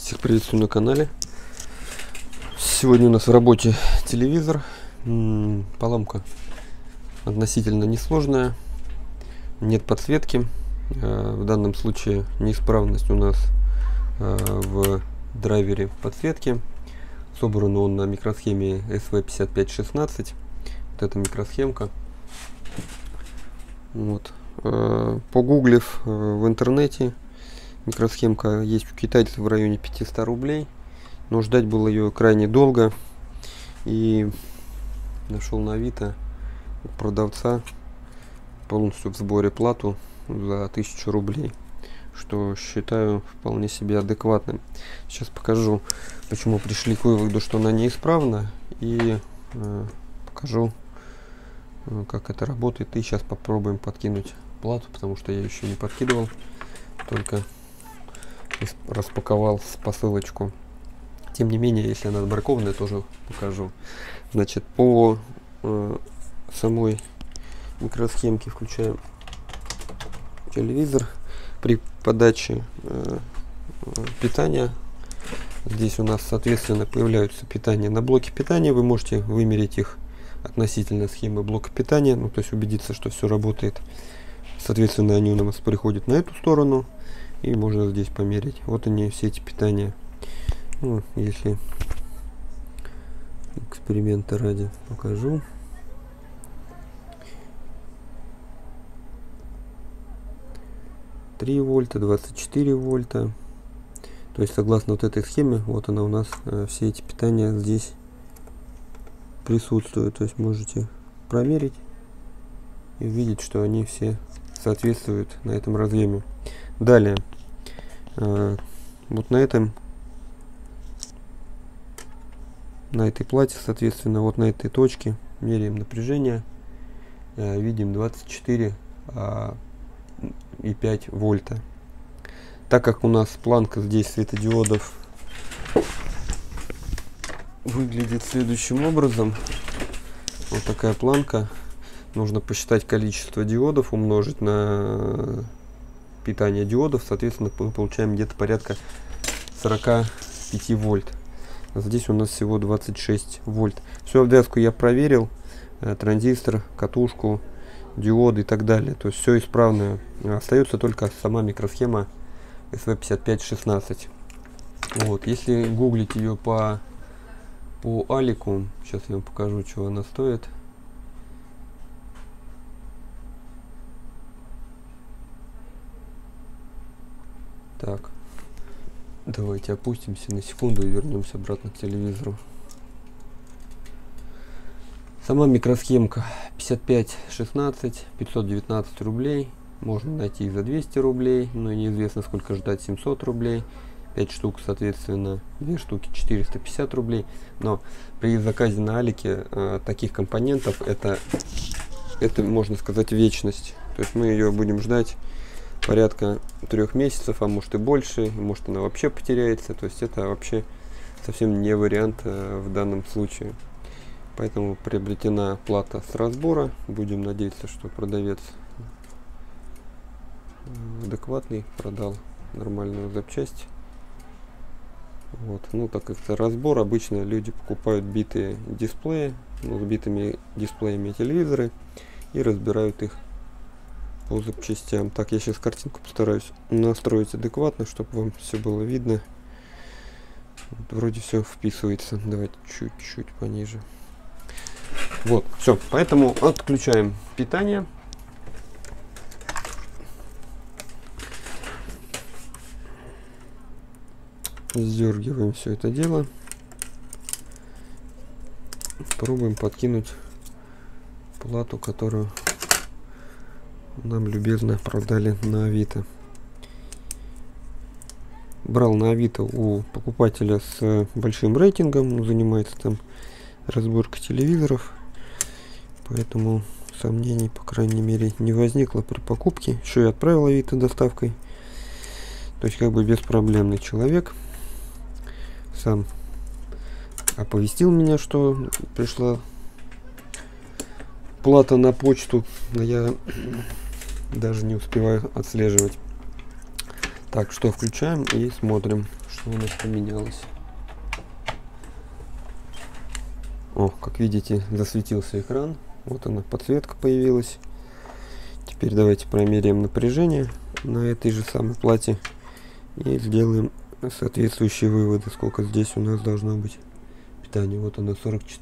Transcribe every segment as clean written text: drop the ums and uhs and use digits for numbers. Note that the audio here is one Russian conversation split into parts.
Всех приветствую на канале. Сегодня у нас в работе телевизор. Поломка относительно несложная. Нет подсветки. В данном случае неисправность у нас в драйвере подсветки. Собран он на микросхеме SV5516. Вот эта микросхемка. Вот. Погуглив в интернете, микросхемка есть у китайцев в районе 500 рублей, но ждать было ее крайне долго, и нашел на Авито у продавца полностью в сборе плату за 1000 рублей, что считаю вполне себе адекватным. Сейчас покажу, почему пришли к выводу, что она неисправна, и покажу, как это работает. И сейчас попробуем подкинуть плату, потому что я еще не подкидывал, только распаковал посылочку. Тем не менее, если она отбракованная, тоже покажу. Значит, по самой микросхемке включаем телевизор. При подаче питания здесь у нас, соответственно, появляются питания на блоке питания. Вы можете вымерить их относительно схемы блока питания, то есть убедиться, что все работает. Соответственно, они у нас приходят на эту сторону, и можно здесь померить. Вот они, все эти питания. Если эксперимента ради покажу. — 3 вольта, 24 вольта. То есть, согласно вот этой схеме, вот она у нас, все эти питания здесь присутствуют. То есть можете проверить и увидеть, что они все соответствуют на этом разъеме. Далее, вот на этой плате, соответственно, вот на этой точке меряем напряжение, видим 24,5 вольта. Так как у нас планка здесь светодиодов выглядит следующим образом, вот такая планка. Нужно посчитать количество диодов, умножить на питание диодов, соответственно, мы получаем где-то порядка 45 вольт. Здесь у нас всего 26 вольт. Всю обвязку я проверил, транзистор, катушку, диоды и так далее. То есть все исправно. Остается только сама микросхема SV5516. Вот. Если гуглить ее по алику, сейчас я вам покажу, чего она стоит. Так, давайте опустимся на секунду и вернемся обратно к телевизору. Сама микросхемка 5516, 519 рублей. Можно найти и за 200 рублей, но неизвестно, сколько ждать, 700 рублей. 5 штук, соответственно, 2 штуки 450 рублей. Но при заказе на алике таких компонентов это можно сказать вечность. То есть мы ее будем ждать порядка 3 месяцев, а может и больше, может она вообще потеряется. То есть это вообще совсем не вариант в данном случае. Поэтому приобретена плата с разбора. Будем надеяться, что продавец адекватный, продал нормальную запчасть. Вот. Так как это разбор, обычно люди покупают битые дисплеи, с битыми дисплеями телевизоры, и разбирают их по запчастям. Так, я сейчас картинку постараюсь настроить адекватно, чтобы вам все было видно. Вот, вроде все вписывается. Давайте чуть-чуть пониже. Вот, все. Поэтому отключаем питание. Сдергиваем все это дело. Пробуем подкинуть плату, которую нам любезно продали на Авито. Брал на Авито у покупателя с большим рейтингом, занимается там разборкой телевизоров, поэтому сомнений, по крайней мере, не возникло при покупке. Еще и отправил Авито доставкой, то есть как бы беспроблемный человек. Сам оповестил меня, что пришла плата на почту, но я даже не успеваю отслеживать. Так, что включаем и смотрим, что у нас поменялось. О, как видите, засветился экран. Вот она, подсветка появилась. Теперь давайте промеряем напряжение на этой же самой плате и сделаем соответствующие выводы, сколько здесь у нас должно быть питание. Вот она,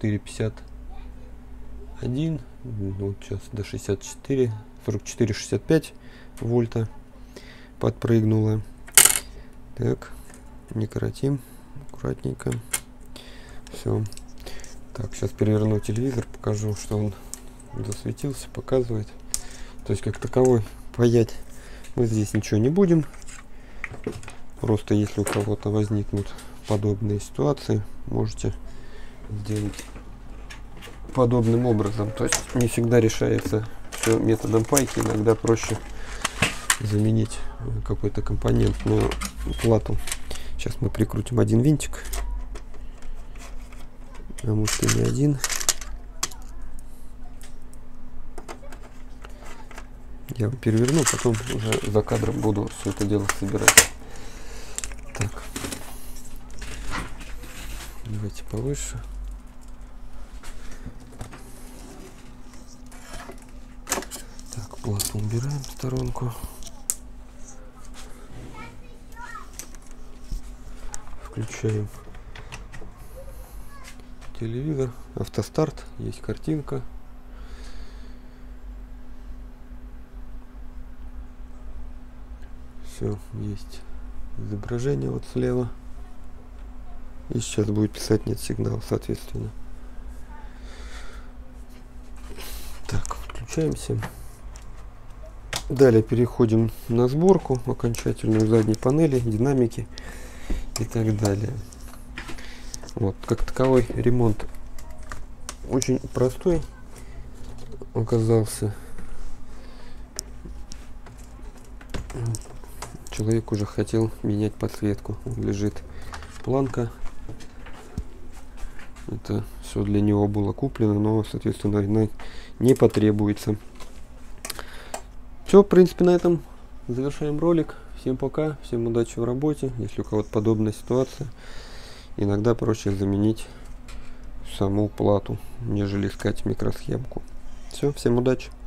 44,51, вот сейчас до 64, 44,65 вольта подпрыгнула. Так, не коротим, аккуратненько. Все. Так, сейчас переверну телевизор, покажу, что он засветился, показывает. То есть как таковой паять мы здесь ничего не будем. Просто если у кого-то возникнут подобные ситуации, можете сделать подобным образом. То есть не всегда решается все методом пайки, иногда проще заменить какой-то компонентную плату. Сейчас мы прикрутим один винтик, а может и не один. Я переверну, потом уже за кадром буду все это дело собирать. Так, давайте повыше. Так, плату убираем в сторонку. Включаем телевизор, автостарт, есть картинка. Все, есть изображение вот слева. И сейчас будет писать нет сигнала, соответственно. Так, включаемся. Далее переходим на сборку окончательную задней панели, динамики и так далее. Вот, как таковой ремонт очень простой оказался. Человек уже хотел менять подсветку. Лежит планка. Это все для него было куплено, но, соответственно, не потребуется. Все, в принципе, на этом завершаем ролик. Всем пока, всем удачи в работе. Если у кого-то подобная ситуация, иногда проще заменить саму плату, нежели искать микросхемку. Все, всем удачи.